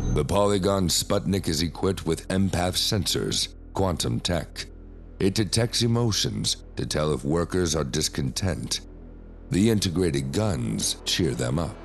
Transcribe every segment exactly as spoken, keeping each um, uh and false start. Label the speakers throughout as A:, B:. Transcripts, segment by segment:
A: The Polygon Sputnik is equipped with empath sensors, quantum tech. It detects emotions to tell if workers are discontent. The integrated guns cheer them up.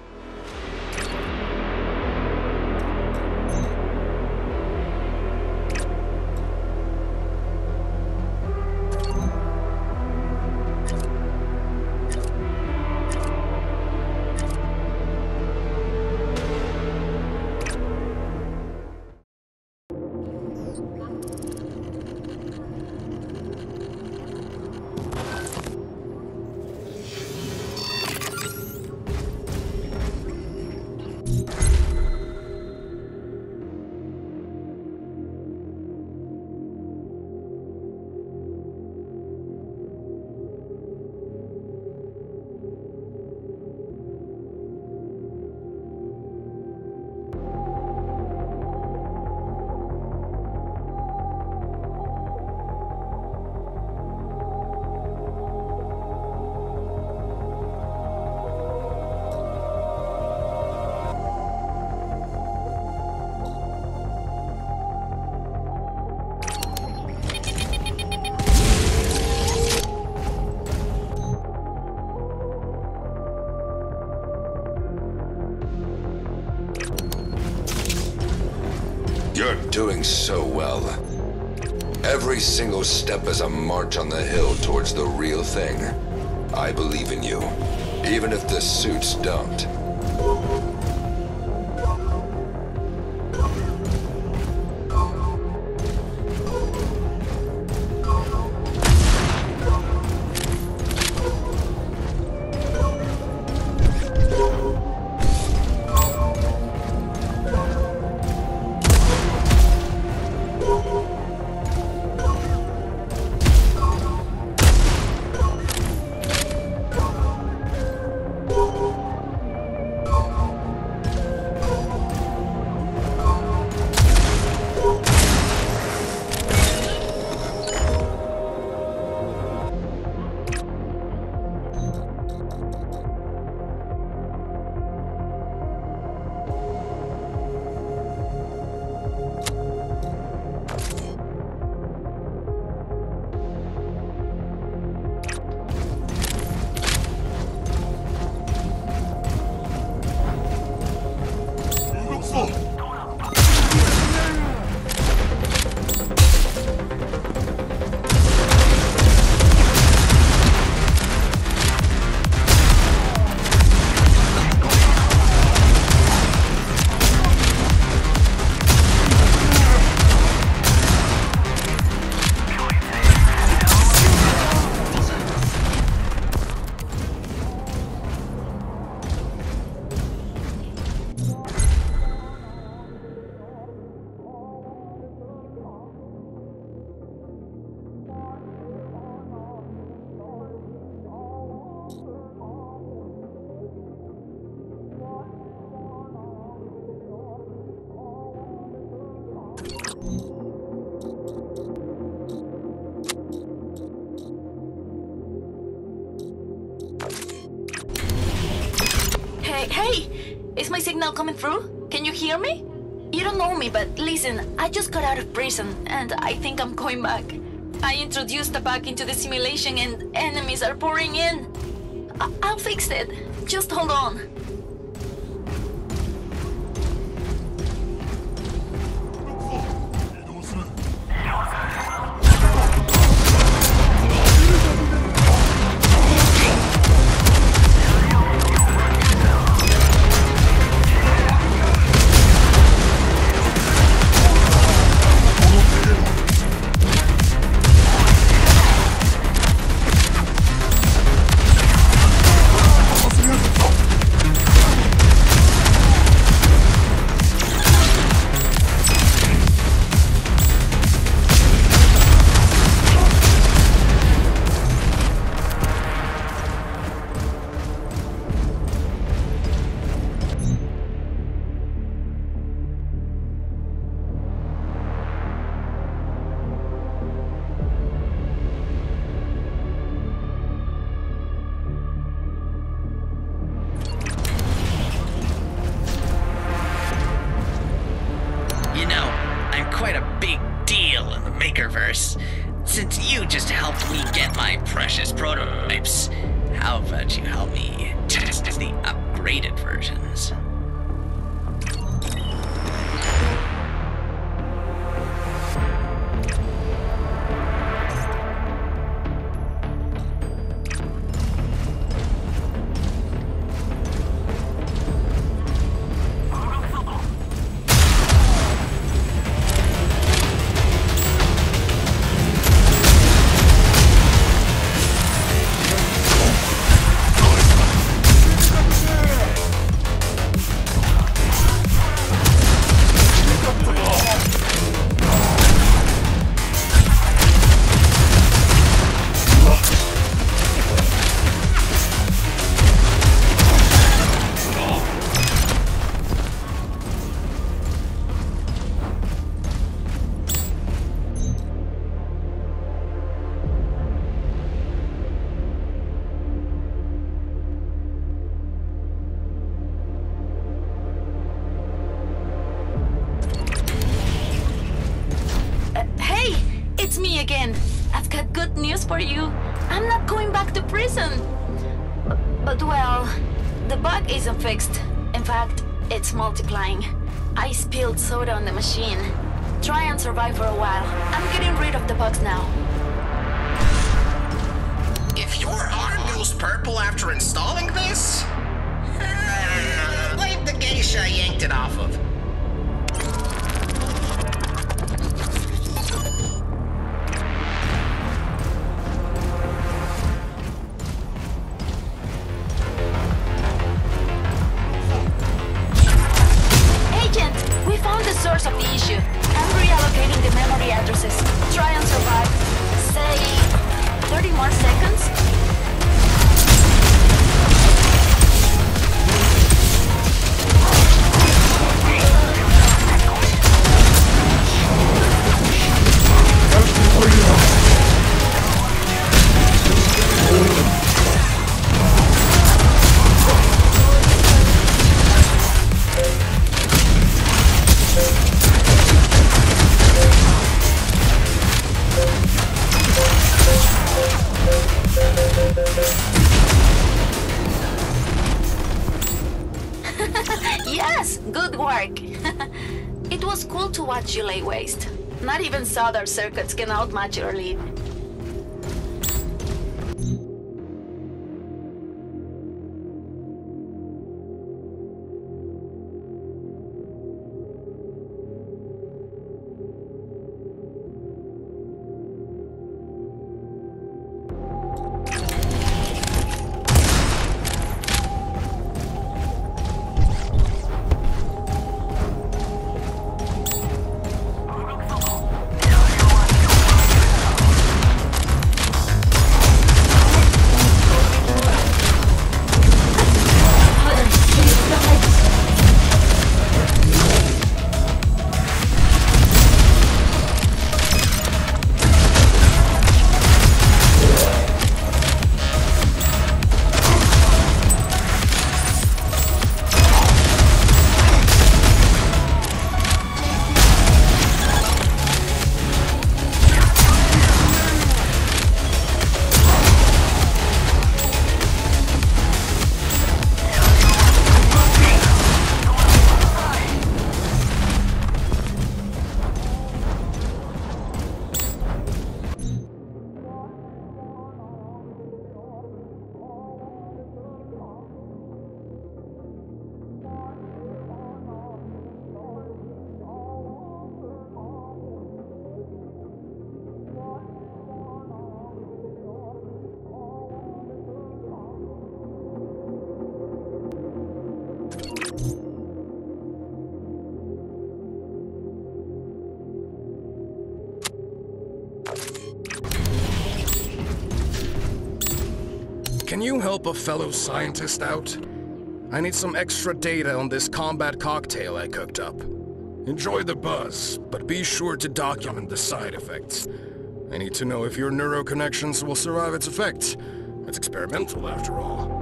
A: You're doing so well. Every single step is a march on the hill towards the real thing. I believe in you, even if the suits don't.
B: Hey, hey! Is my signal coming through? Can you hear me? You don't know me, but listen, I just got out of prison, and I think I'm going back. I introduced the bug into the simulation, and enemies are pouring in. I I'll fix it. Just hold on.
C: Since you just helped me get my precious prototypes, how about you help me test the upgraded versions?
B: Again, I've got good news for you. I'm not going back to prison. But, but well, the bug isn't fixed. In fact, it's multiplying. I spilled soda on the machine. Try and survive for a while. I'm getting rid of the bugs now.
D: If your arm goes purple after installing this, uh, blame the geisha I yanked it off of.
B: Source of the issue. I'm reallocating the memory addresses. Try and survive. Say thirty more seconds. Yes, good work. It was cool to watch you lay waste. Not even solder circuits can outmatch your lead.
E: Can you help a fellow scientist out? I need some extra data on this combat cocktail I cooked up. Enjoy the buzz, but be sure to document the side effects. I need to know if your neuroconnections will survive its effects. It's experimental, after all.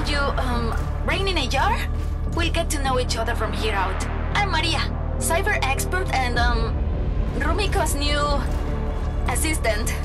B: told you, um, rain in a jar? We'll get to know each other from here out. I'm Maria, cyber expert and, um, Rumiko's new assistant.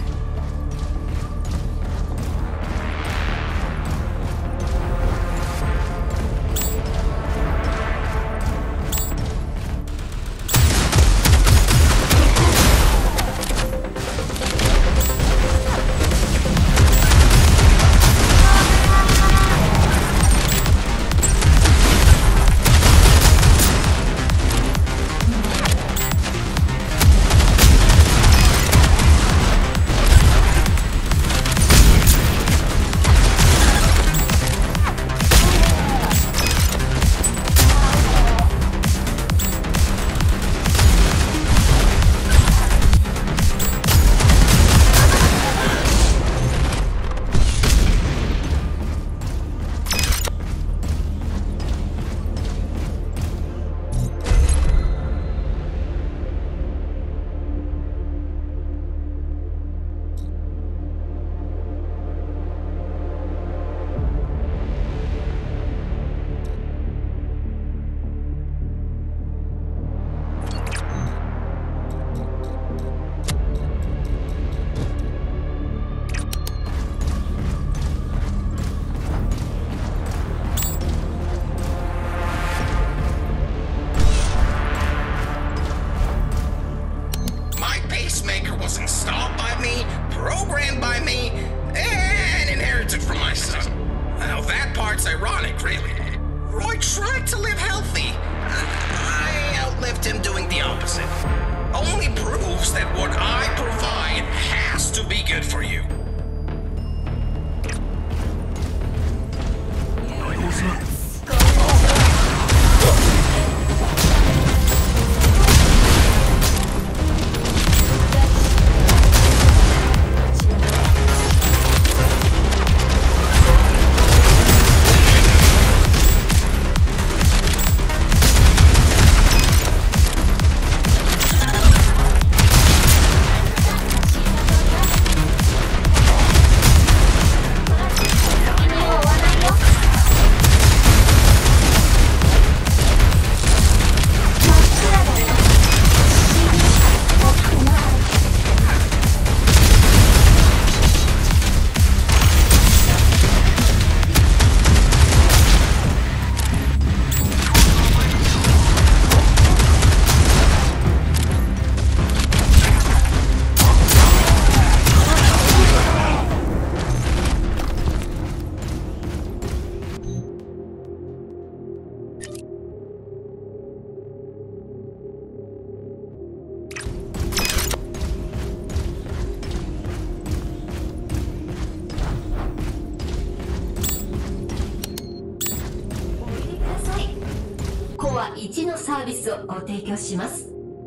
F: コアいちのサービスをご提供します。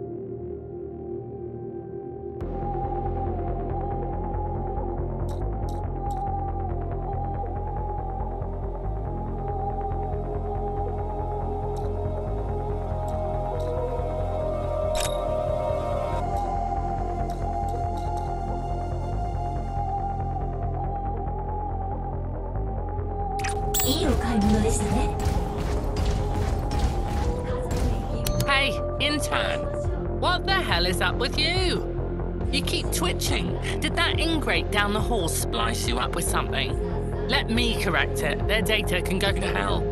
F: いいお買い物でしたね。
G: Hey, intern! What the hell is up with you? You keep twitching. Did that ingrate down the hall splice you up with something? Let me correct it. Their data can go to hell.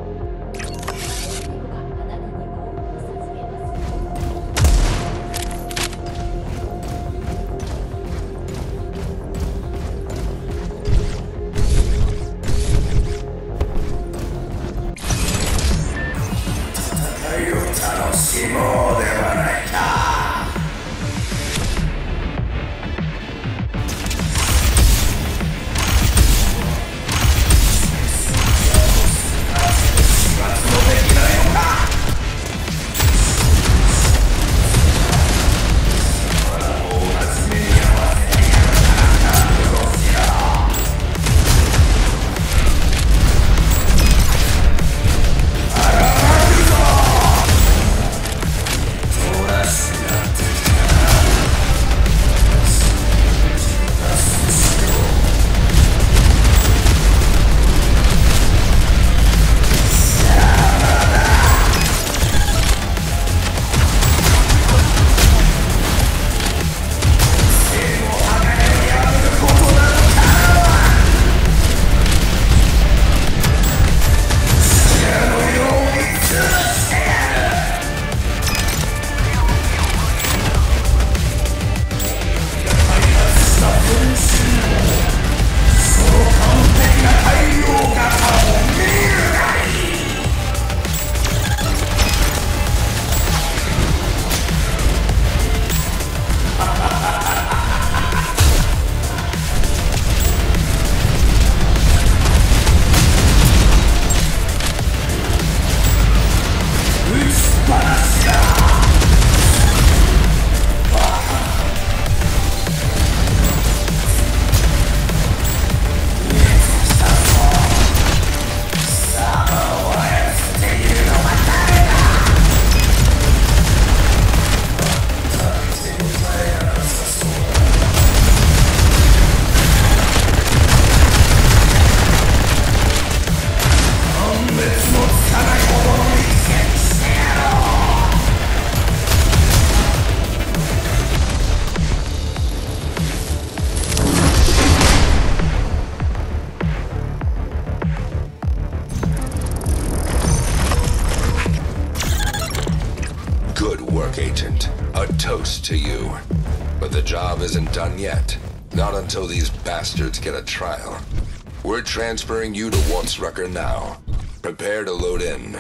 A: To you. But the job isn't done yet. Not until these bastards get a trial. We're transferring you to Waltzrucker now. Prepare to load in.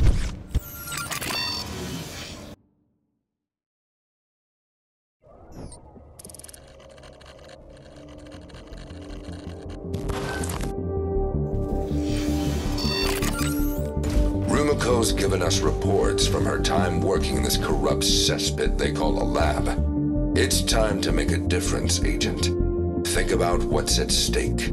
A: Rumiko's given us reports from her time working in this corrupt cesspit they call a lab. It's time to make a difference, Agent. Think about what's at stake.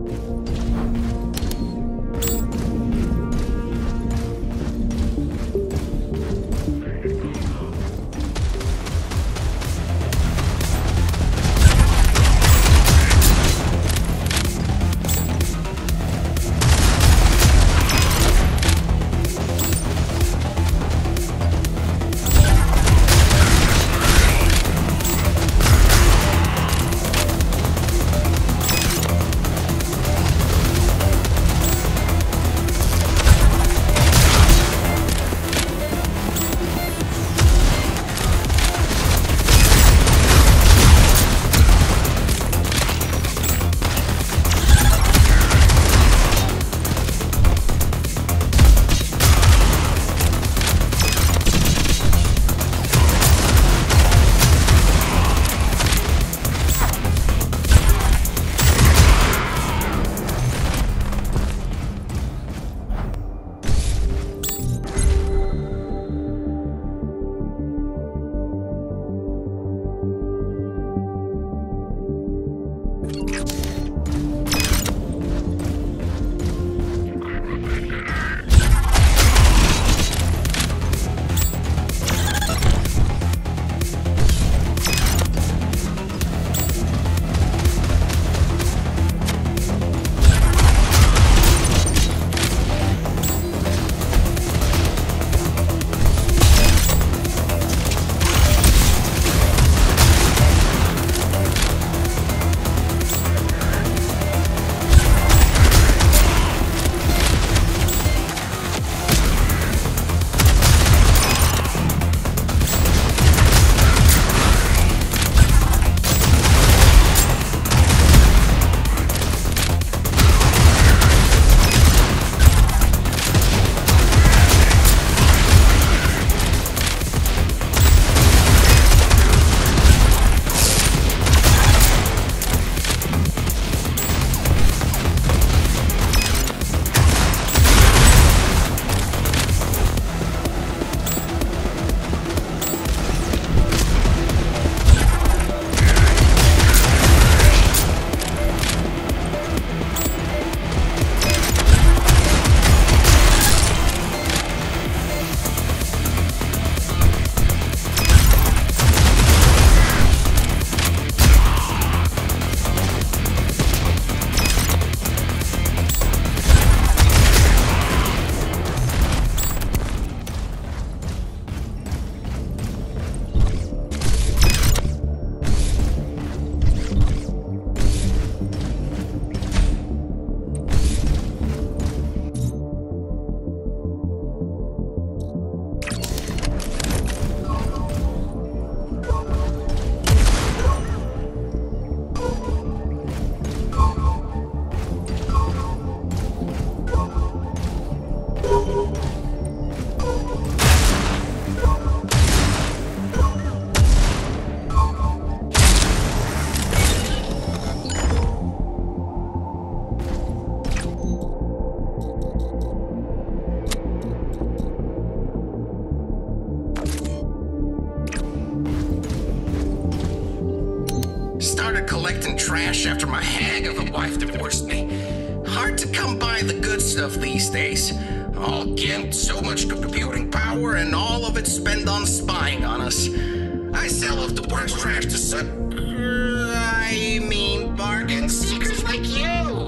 D: started collecting trash after my hag of a wife divorced me. Hard to come by the good stuff these days. All Gent, so much computing power, and all of it spent on spying on us. I sell off the worst trash to suck. I mean, bargain seekers like you.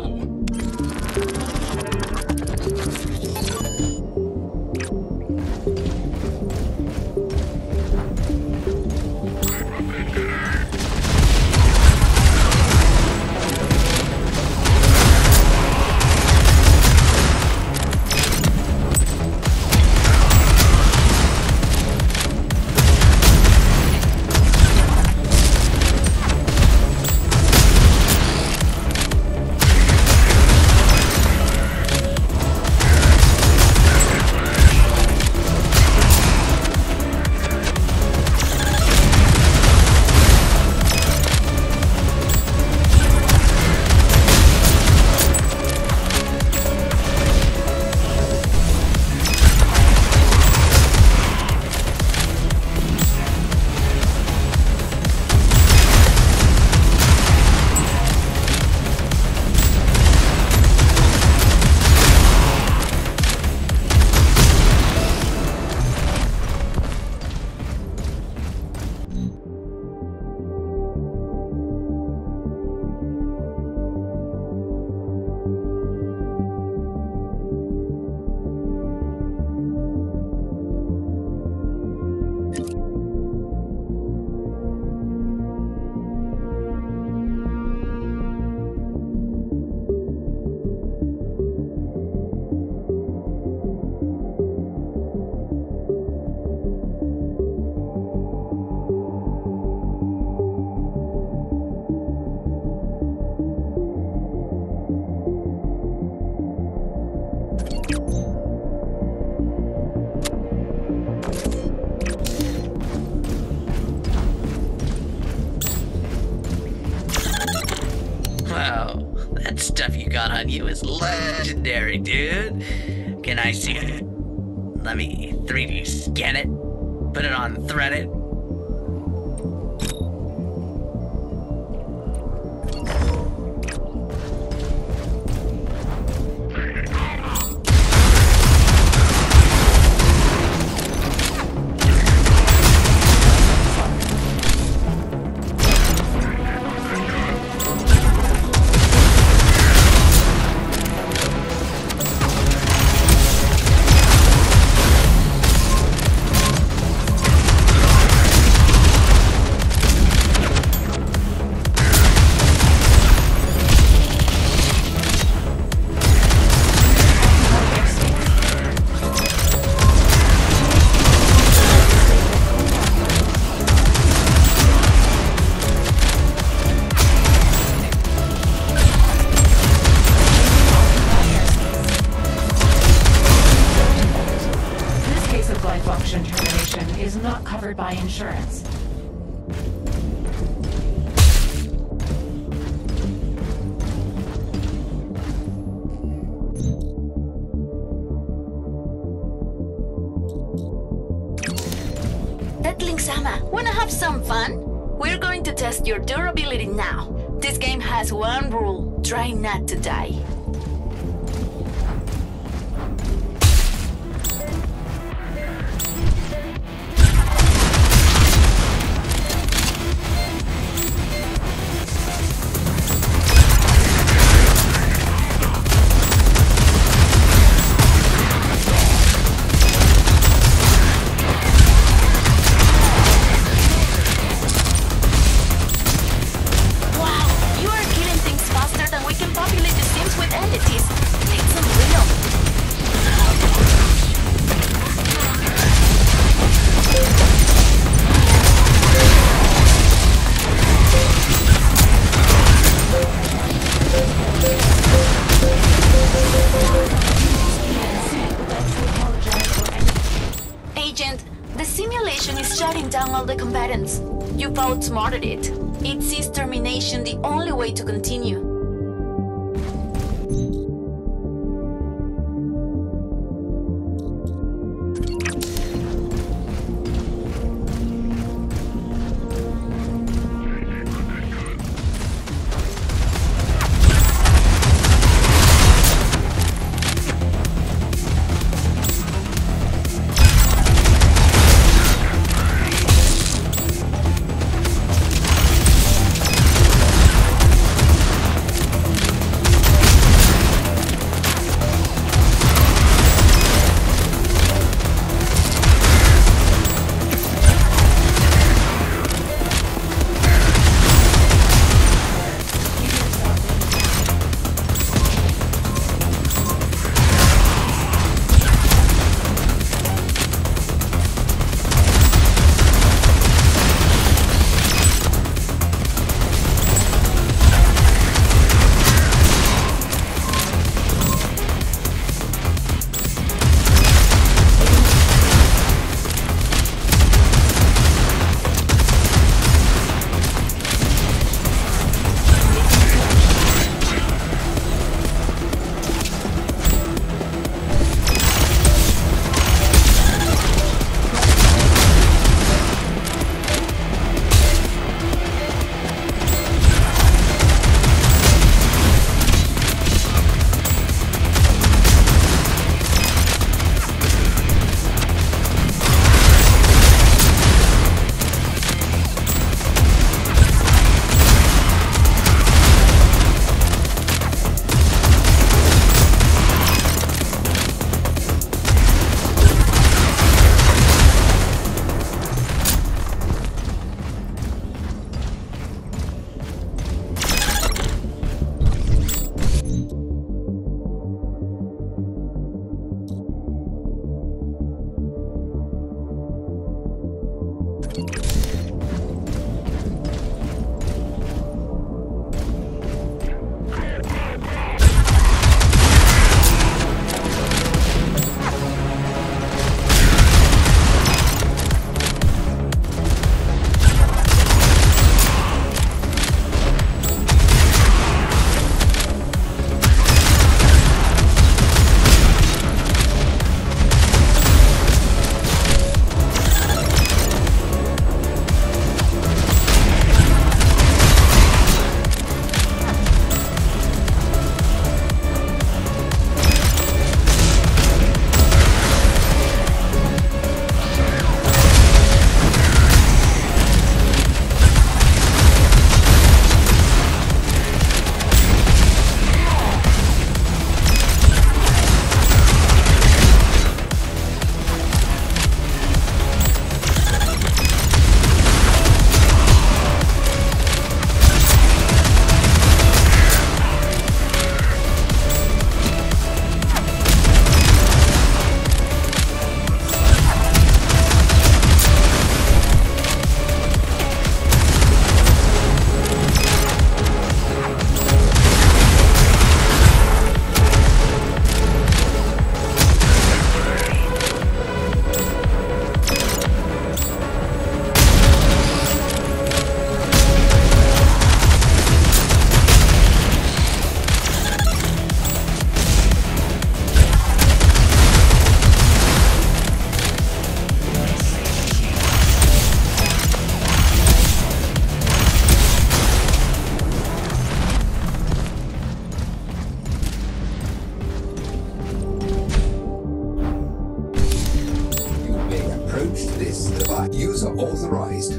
C: On you is legendary, dude. Can I see it? Let me three D scan it, put it on thread it.
F: By insurance.
B: Deadlink Sama, wanna have some fun? We're going to test your durability now. This game has one rule: try not to die. Down all the combatants. You've outsmarted it. It sees termination the only way to continue.
H: approached this device. User authorized.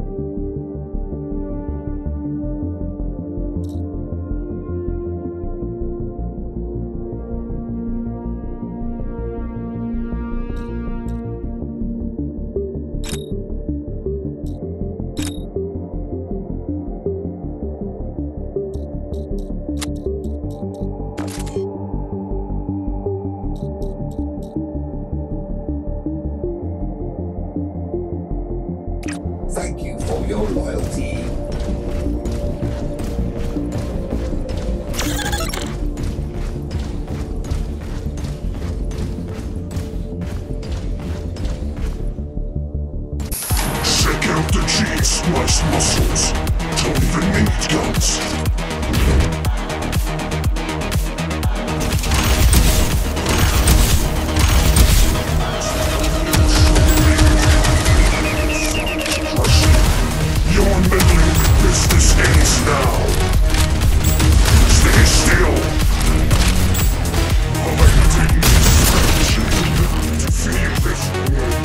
H: Thank you for your loyalty.
I: Check out the cheese spliced muscles. Don't even need guns. Your meddling business ends now. Stay still. I didn't expect you to feel this world.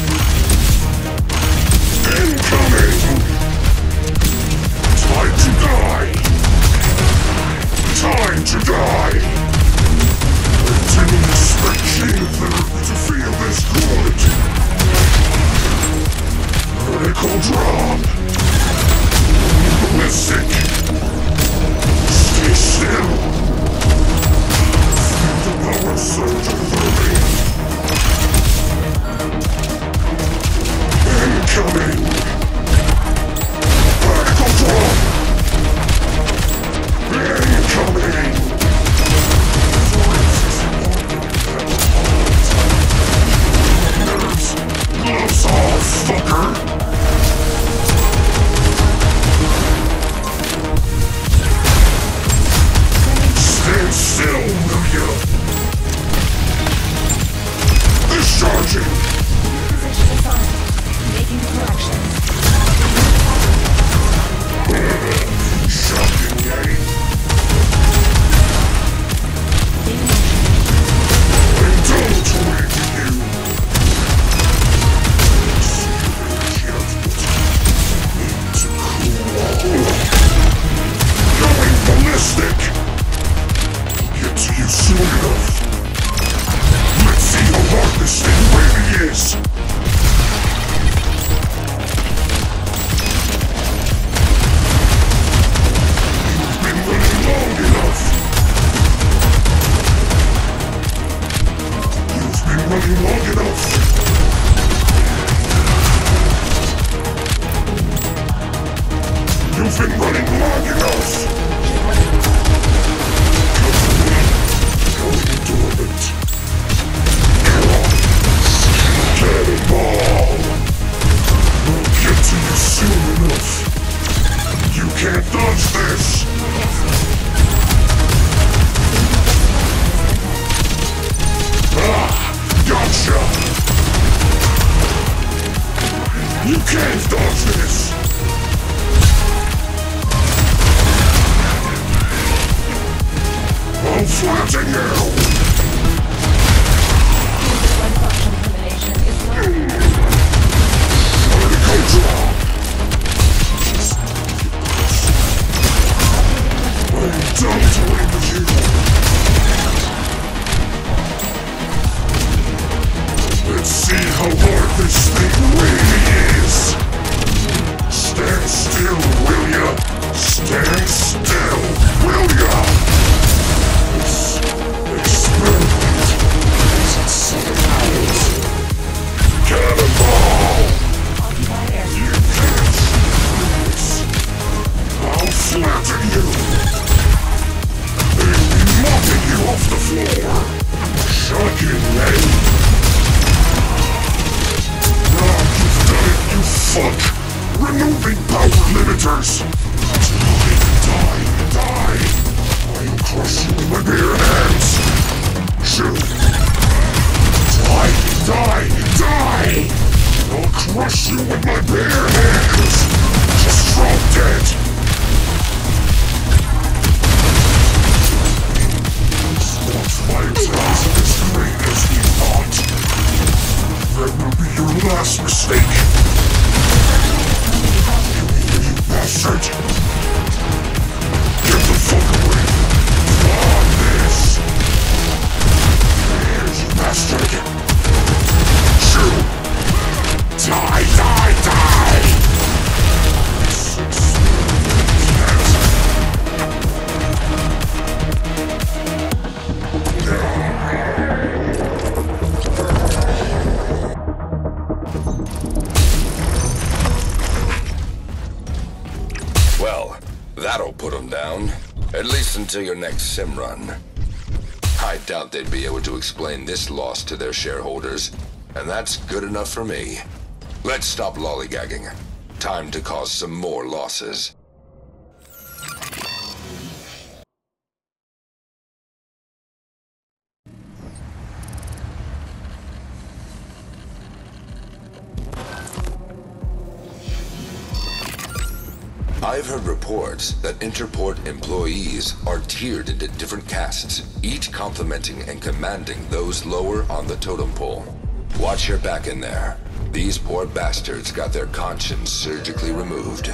I: Incoming! Time to die! Time to die! I didn't expect you to feel this good. Vertical drop! Ballistic! Stay still! Feel the power surge over me! Incoming! Vertical drop! Incoming! Nerves! Gloves off, fucker! Stand still, will you? Discharging!
F: Position assigned. Making corrections.
I: Shocking, eh? Indulge with you. Going ballistic! Get to you soon enough. Let's see how hard this thing really is. You've been running long enough. You've been running long enough. You've been running long enough. Going dormant. Cannonball! We'll get to you soon enough. You can't dodge this! Ah! Gotcha! You can't dodge this! I'll flatten you!
F: One function termination is not.
I: Vertical drop! I'm done toying with you! Let's see how hard this thing really is! Stand still, will ya? Stand still, will ya? This experiment is out. Cannonball! You can't do this. I'll flatten you. They'll be mopping you off the floor. Shocking, eh? Ah, you've done it, you fuck! Removing power limiters! Die, die, die! I'll crush you with my bare hands! Shoot! Die, die, die! I'll crush you with my bare hands! Just drop dead! It's not five times as great as we thought! There will be Your last mistake. You bastard. Get the fuck away. On this. Here, you bastard. Shoot. Die, die, die.
A: Well, that'll put them down. At least until your next sim run. I doubt they'd be able to explain this loss to their shareholders, and that's good enough for me. Let's stop lollygagging. Time to cause some more losses. I've heard reports that Interport employees are tiered into different castes, each complementing and commanding those lower on the totem pole. Watch your back in there. These poor bastards got their conscience surgically removed.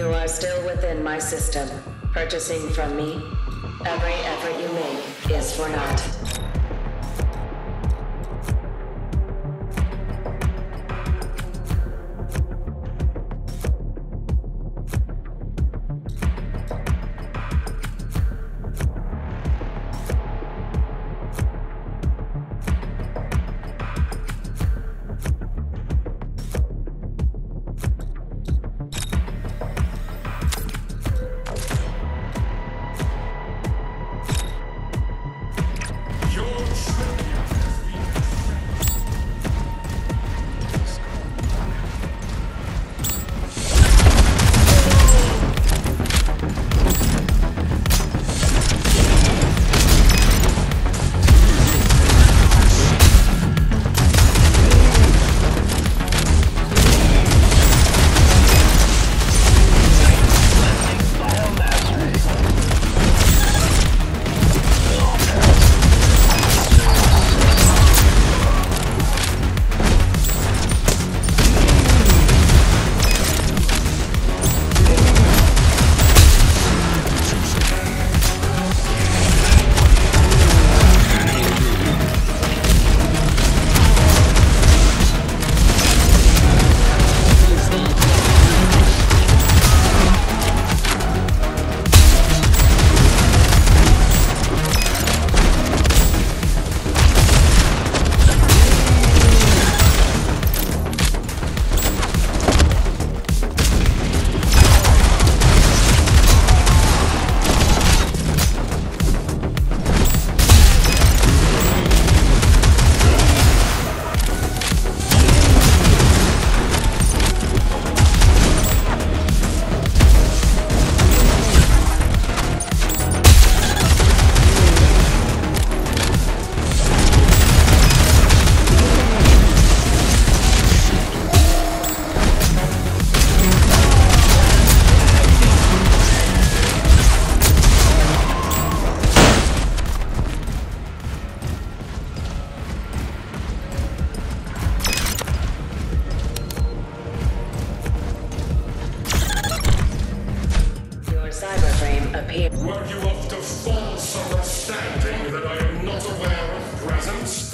J: You are still within my system. Purchasing from me, every effort you make is for naught.
I: Were you of the false understanding that I am not aware of presence?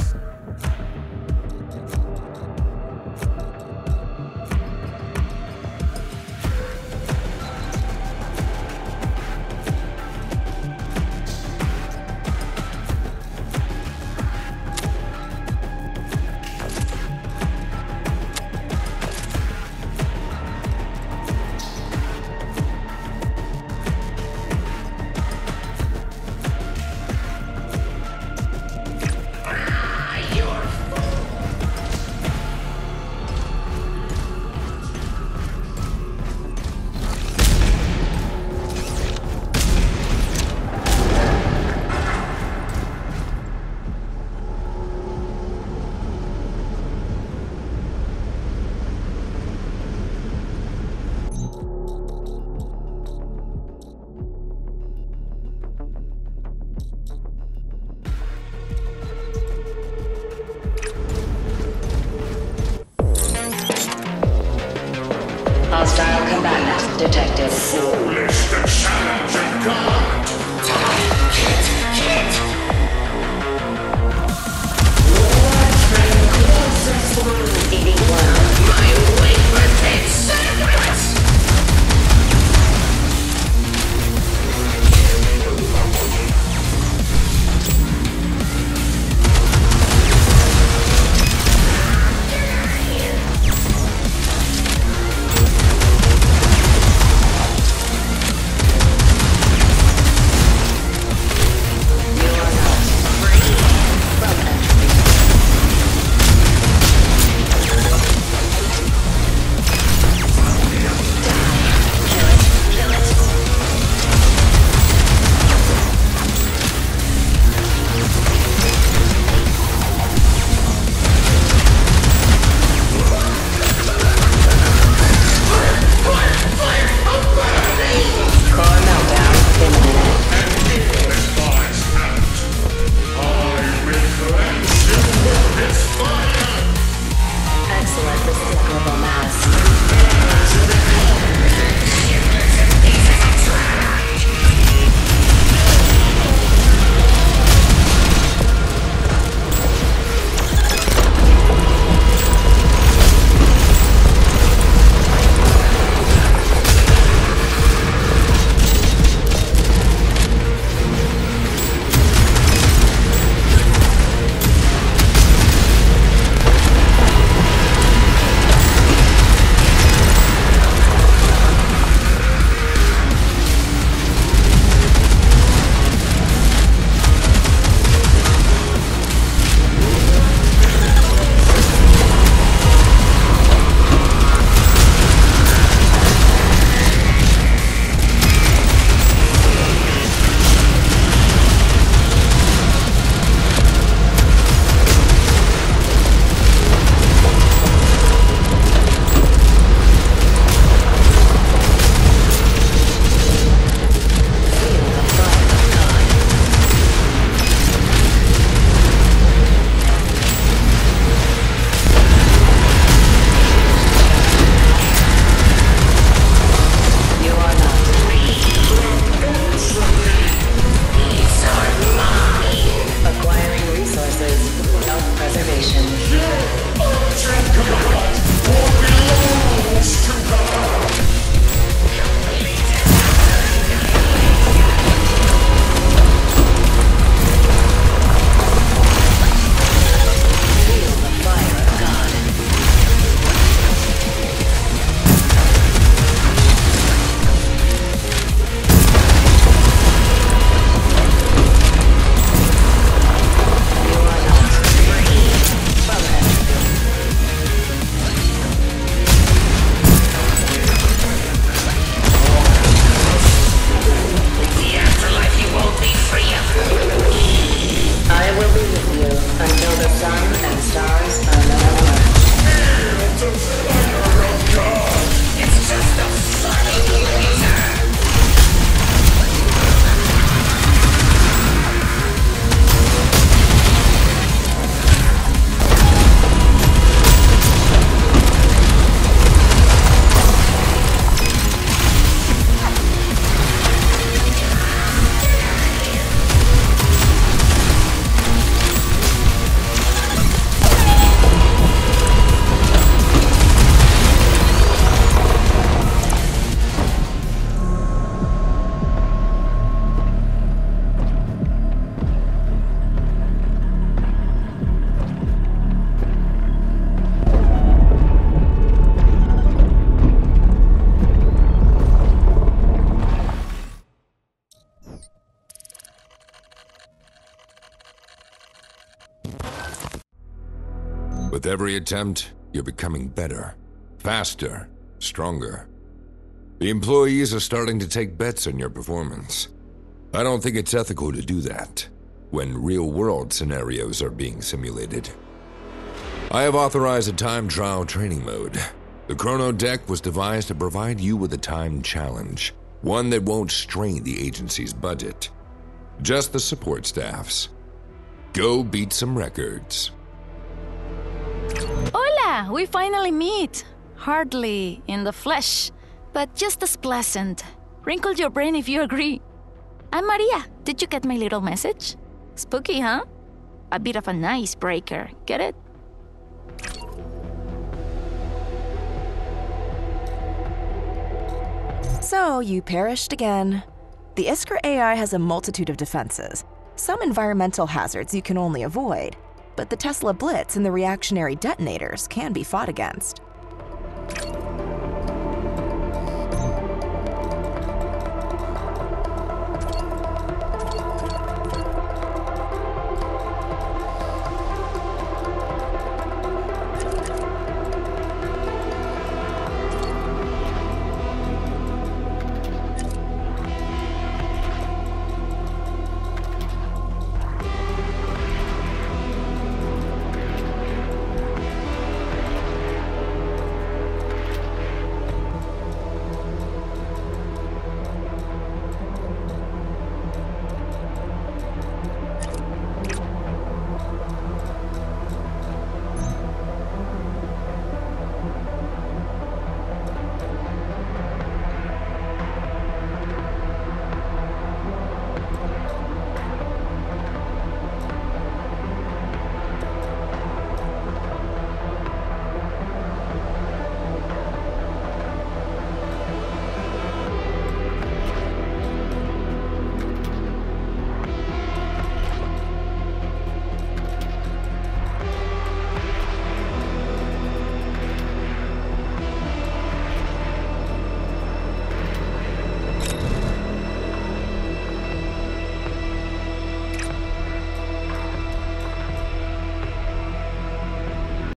J: Hostile combatant detected.
I: Foolish to challenge a god! Kit, kit! What's been closest through?
J: eighty-one.
D: My wafer-fed secrets!
A: With every attempt, you're becoming better, faster, stronger. The employees are starting to take bets on your performance. I don't think it's ethical to do that when real-world scenarios are being simulated. I have authorized a time trial training mode. The Chrono Deck was devised to provide you with a time challenge, one that won't strain the agency's budget. Just the support staffs. Go beat some records.
B: Hola! We finally meet. Hardly in the flesh, but just as pleasant. Wrinkle your brain if you agree. I'm Maria. Did you get my little message? Spooky, huh? A bit of an icebreaker. Get it?
K: So, you perished again. The Iskra A I has a multitude of defenses. Some environmental hazards you can only avoid, but the Tesla Blitz and the reactionary detonators can be fought against.